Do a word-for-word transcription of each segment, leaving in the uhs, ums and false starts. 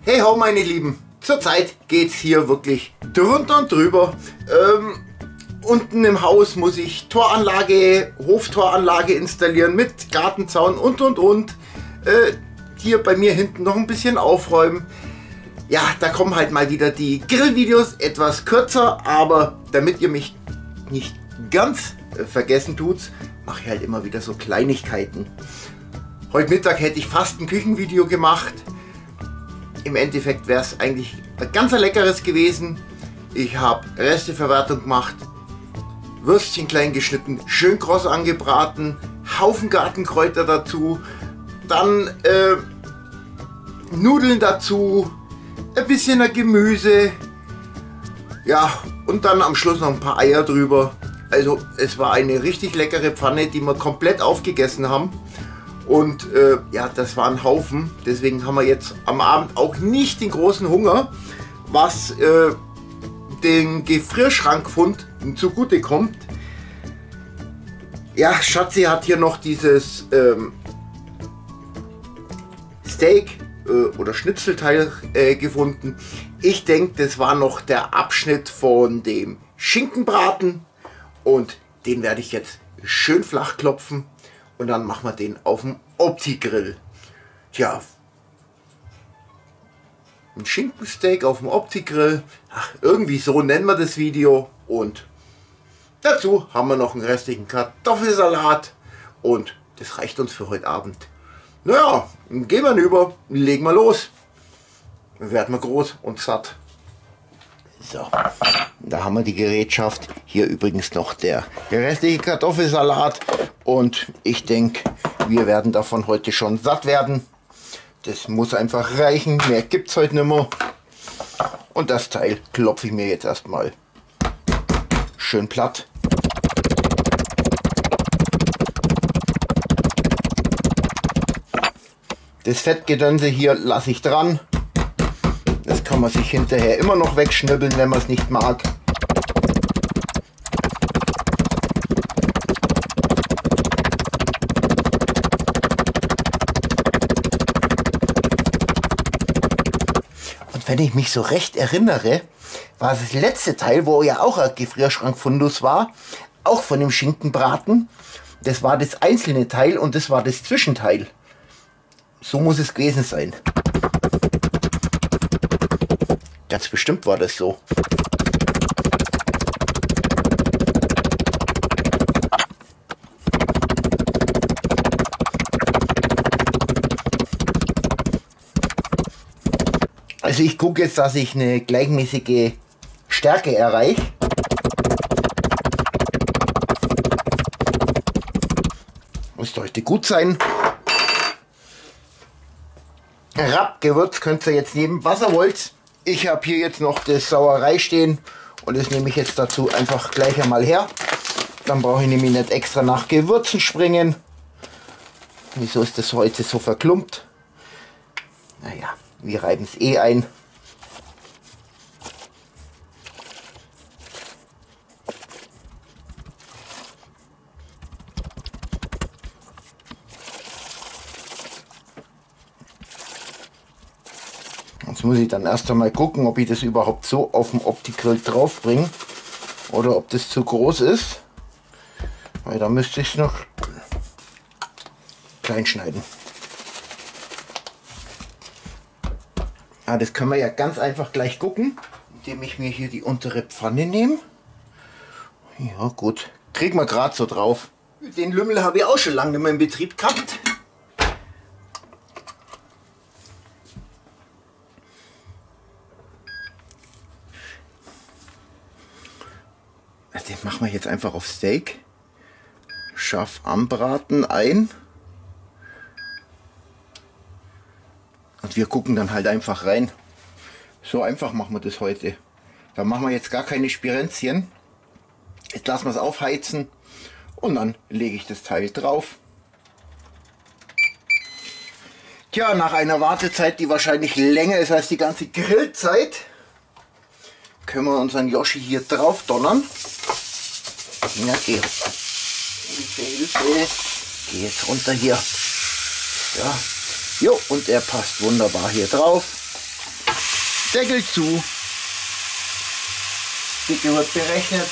Hey ho meine Lieben, zurzeit geht es hier wirklich drunter und drüber. Ähm, unten im Haus muss ich Toranlage, Hoftoranlage installieren mit Gartenzaun und und und. Äh, hier bei mir hinten noch ein bisschen aufräumen. Ja, da kommen halt mal wieder die Grillvideos, etwas kürzer, aber damit ihr mich nicht ganz äh, vergessen tut, mache ich halt immer wieder so Kleinigkeiten. Heute Mittag hätte ich fast ein Küchenvideo gemacht. Im Endeffekt wäre es eigentlich ein ganz leckeres gewesen. Ich habe Resteverwertung gemacht, Würstchen klein geschnitten, schön kross angebraten, Haufen Gartenkräuter dazu, dann äh, Nudeln dazu, ein bisschen Gemüse, ja, und dann am Schluss noch ein paar Eier drüber. Also es war eine richtig leckere Pfanne, die wir komplett aufgegessen haben. Und äh, ja, das war ein Haufen, deswegen haben wir jetzt am Abend auch nicht den großen Hunger, was äh, den Gefrierschrankfund zugute kommt. Ja, Schatzi hat hier noch dieses ähm, Steak äh, oder Schnitzelteil äh, gefunden. Ich denke, das war noch der Abschnitt von dem Schinkenbraten und den werde ich jetzt schön flach klopfen. Und dann machen wir den auf dem Opti-Grill. Tja, ein Schinkensteak auf dem Opti-Grill. Ach, irgendwie so nennen wir das Video. Und dazu haben wir noch einen restlichen Kartoffelsalat. Und das reicht uns für heute Abend. Naja, gehen wir über, legen wir los. Dann werden wir groß und satt. So, da haben wir die Gerätschaft. Hier übrigens noch der, der restliche Kartoffelsalat. Und ich denke, wir werden davon heute schon satt werden. Das muss einfach reichen. Mehr gibt es heute nicht mehr. Und das Teil klopfe ich mir jetzt erstmal schön platt. Das Fettgedönse hier lasse ich dran. Das kann man sich hinterher immer noch wegschnibbeln, wenn man es nicht mag. Und wenn ich mich so recht erinnere, war das letzte Teil, wo ja auch ein Gefrierschrankfundus war, auch von dem Schinkenbraten. Das war das einzelne Teil und das war das Zwischenteil. So muss es gewesen sein. Ganz bestimmt war das so. Also ich gucke jetzt, dass ich eine gleichmäßige Stärke erreiche. Muss heute gut sein. Rappgewürz könnt ihr jetzt nehmen, was ihr wollt. Ich habe hier jetzt noch das Sauerei stehen und das nehme ich jetzt dazu einfach gleich einmal her. Dann brauche ich nämlich nicht extra nach Gewürzen springen. Wieso ist das heute so verklumpt? Naja, wir reiben es eh ein. Jetzt muss ich dann erst einmal gucken, ob ich das überhaupt so auf dem Opti-Grill drauf bringe oder ob das zu groß ist, weil da müsste ich es noch klein schneiden. Ja, das können wir ja ganz einfach gleich gucken, indem ich mir hier die untere Pfanne nehme. Ja gut, kriegen wir gerade so drauf. Den Lümmel habe ich auch schon lange nicht mehr in Betrieb gehabt. Den machen wir jetzt einfach auf Steak. Scharf anbraten ein. Und wir gucken dann halt einfach rein. So einfach machen wir das heute. Da machen wir jetzt gar keine Spirenzchen. Jetzt lassen wir es aufheizen und dann lege ich das Teil drauf. Tja, nach einer Wartezeit, die wahrscheinlich länger ist als die ganze Grillzeit, können wir unseren Yoshi hier drauf donnern. Ja, geh. Hilfe, Hilfe. Geh jetzt runter hier. Ja. Jo, und er passt wunderbar hier drauf. Deckel zu. Dicke wird berechnet.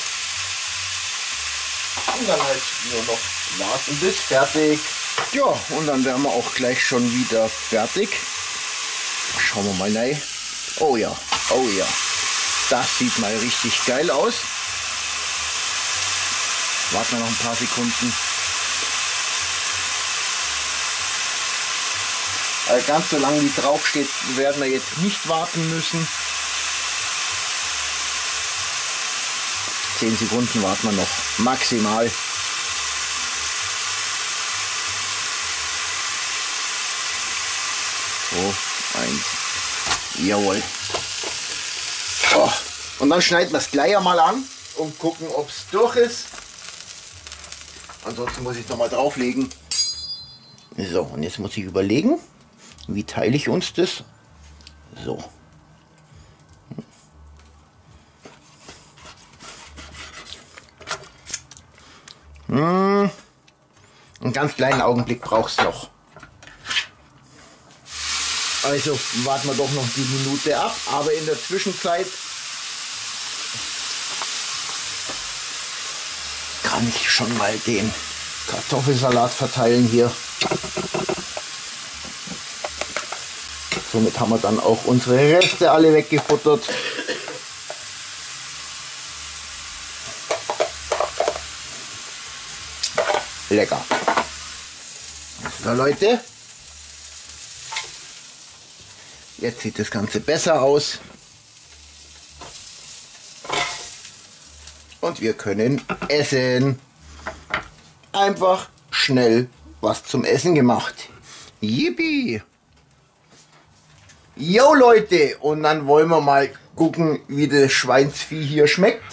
Und dann halt nur noch warten bis fertig. Ja, und dann wären wir auch gleich schon wieder fertig. Schauen wir mal rein. Oh ja, oh ja. Das sieht mal richtig geil aus. Warten wir noch ein paar Sekunden. Also ganz so lange wie drauf steht, werden wir jetzt nicht warten müssen. zehn Sekunden warten wir noch, maximal. So, eins. Jawohl. So. Und dann schneiden wir es gleich einmal an und gucken, ob es durch ist. Ansonsten muss ich es nochmal drauflegen. So, und jetzt muss ich überlegen, wie teile ich uns das? So. Hm. Einen ganz kleinen Augenblick brauchst du noch. Also warten wir doch noch die Minute ab, aber in der Zwischenzeit kann ich schon mal den Kartoffelsalat verteilen hier. Somit haben wir dann auch unsere Reste alle weggefuttert. Lecker. So Leute, jetzt sieht das Ganze besser aus. Und wir können essen. Einfach schnell was zum Essen gemacht. Yippie! Jo Leute, und dann wollen wir mal gucken, wie das Schweinsvieh hier schmeckt.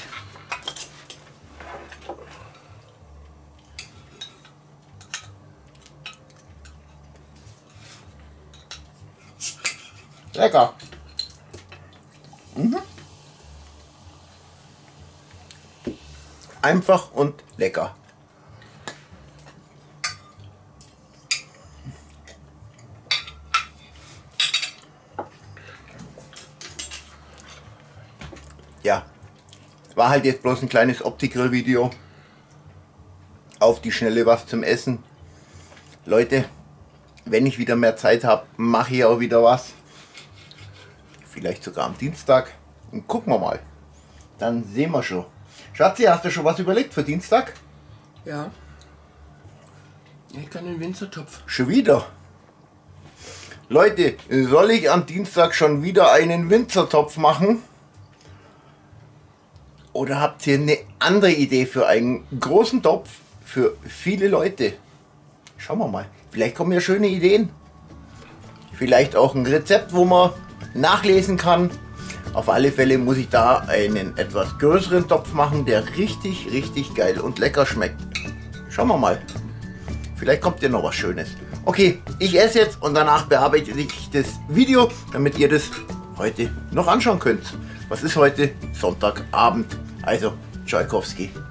Lecker. Mhm. Einfach und lecker. Ja, war halt jetzt bloß ein kleines Opti-Grill-Video. Auf die Schnelle was zum Essen. Leute, wenn ich wieder mehr Zeit habe, mache ich auch wieder was. Vielleicht sogar am Dienstag. Und gucken wir mal. Dann sehen wir schon. Schatzi, hast du schon was überlegt für Dienstag? Ja. Ich kann den Winzertopf. Schon wieder? Leute, soll ich am Dienstag schon wieder einen Winzertopf machen? Oder habt ihr eine andere Idee für einen großen Topf für viele Leute? Schauen wir mal. Vielleicht kommen ja schöne Ideen. Vielleicht auch ein Rezept, wo man nachlesen kann. Auf alle Fälle muss ich da einen etwas größeren Topf machen, der richtig, richtig geil und lecker schmeckt. Schauen wir mal. Vielleicht kommt ja noch was Schönes. Okay, ich esse jetzt und danach bearbeite ich das Video, damit ihr das heute noch anschauen könnt. Was ist heute? Sonntagabend. Also, Tschaikowski.